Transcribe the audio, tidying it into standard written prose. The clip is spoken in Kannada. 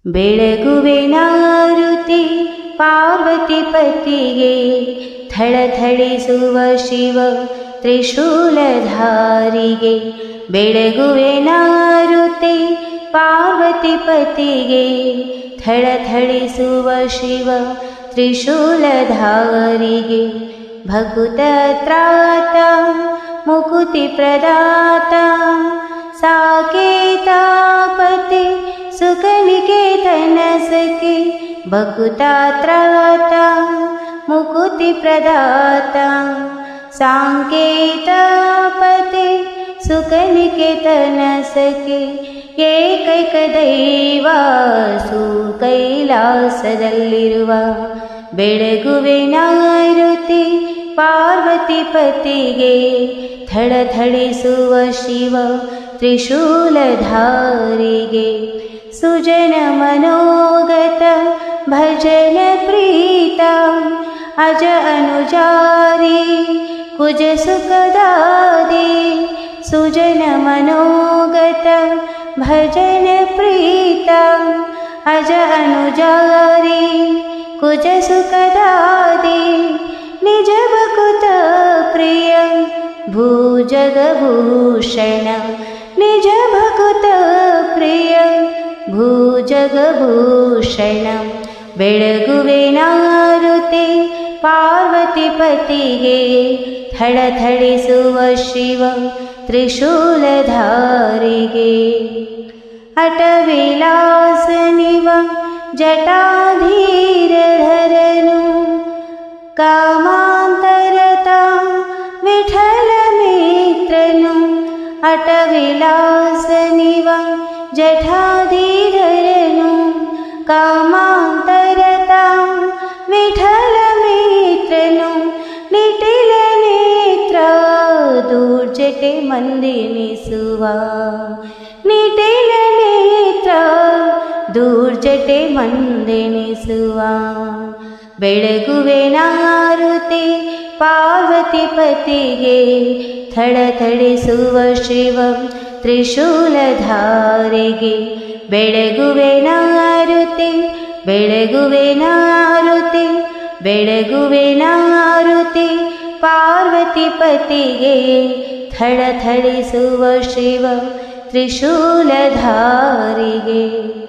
ಬೆಳಗುವೆನಾರುತಿ ಪಾರ್ವತಿ ಪತಿಗೆ ಥಳಥಳಿಸುವ ಶಿವ ತ್ರಿಶೂಲಧಾರಿಗೆ ಬೆಳಗುವೆನಾರುತಿ ಪಾರ್ವತಿ ಪತಿಗೆ ಥಳಥಳಿಸುವ ಶಿವ ತ್ರಿಶೂಲಧಾರಿಗೆ ಭಕುತ ತ್ರಾತ ಮುಕುತಿ ಪ್ರದಾತ ಸಾಕೇತಾಪತಿ ಸುಖನಿಕೇತನ ಸಖಿ ಭಕುತಾ ತ್ರಾತ ಮುಕುತಿ ಪ್ರದಾತ ಸಾಂಕೇತಾಪತಿ ಸುಖನಿಕೇತನ ಸಖಿ ಏಕೈಕ ದೈವ ಕೈಲಾಸದಲ್ಲಿರುವ ಬೆಳಗುವೆನಾರುತಿ ಪಾರ್ವತಿ ಪತಿಗೆ ಥಳಥಳಿಸುವ ಶಿವ ತ್ರಿಶೂಲಧಾರಿಗೆ ಸುಜನ ಮನೋಗತ ಭಜನ ಪ್ರೀತ ಅಜ ಅನುಜಾರಿ ಕುಜ ಸುಖದಾದಿ ಸುಜನ ಮನೋಗತ ಭಜನ ಪ್ರೀತ ಅಜ ಅನುಜಾರಿ ಕುಜ ಸುಖದಾದಿ ನಿಜ ಭಕುತ ಪ್ರಿಯ ಭೂಜಗಭೂಷಣ ನಿಜ ಭಕುತ ಪ್ರಿಯ ಭೂಜಗಭೂಷಣ ಬೆಳಗುವೆನಾರುತಿ ಪಾರ್ವತಿ ಪತಿಗೆ ಥಳಥಳಿಸುವ ಶಿವ ತ್ರಿಶೂಲಧಾರಿಗೆ ಅಟವಿಲಾಸನಿವ ಜಟಾಧೀರಧರನು ಕಾಮಾಂತರತ ವಿಠಲ ಮಿತ್ರನು ಅಟವಿಲಾಸನಿವ ಜಠಾಧೀರನು ಕಾಮಾಂತರತ ವಿಠಲ ಮಿತ್ರನು ನಿಟಿಲ ನೇತ್ರ ದೂರ್ಜಟೆ ಮಂದಿನಿಸುವ ನಿಟಿಲ ನೇತ್ರ ದೂರ್ಜಟೆ ಮಂದಿನಿಸುವ ಬೆಳಗುವೆನಾರುತಿ ಪಾರ್ವತಿ ಪತಿಗೆ ಥಳಥಳಿಸುವ ಶಿವ ತ್ರಿಶೂಲಧಾರಿಗೆ ಬೆಳಗುವೆನಾರುತಿ ಬೆಳಗುವೆನಾರುತಿ ಬೆಳಗುವೆನಾರುತಿ ಪಾರ್ವತಿ ಪತಿಗೆ ಥಳಥಳಿಸುವ ಶಿವ ತ್ರಿಶೂಲಧಾರಿಗೆ।